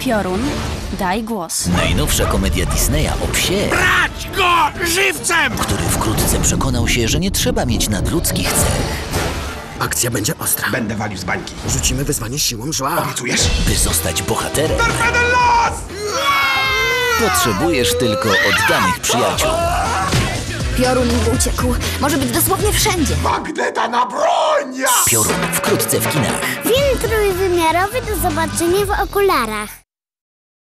Piorun, daj głos. Najnowsza komedia Disneya o psie, Brać go żywcem! który wkrótce przekonał się, że nie trzeba mieć nadludzkich cech, Akcja będzie ostra. Będę walił z bańki. Rzucimy wyzwanie siłą zła. Obiecujesz? by zostać bohaterem. Torpedy los! Potrzebujesz tylko oddanych przyjaciół. Piorun uciekł. Może być dosłownie wszędzie. Magnetana broń! Piorun wkrótce w kinach. Film trójwymiarowy do zobaczenia w okularach.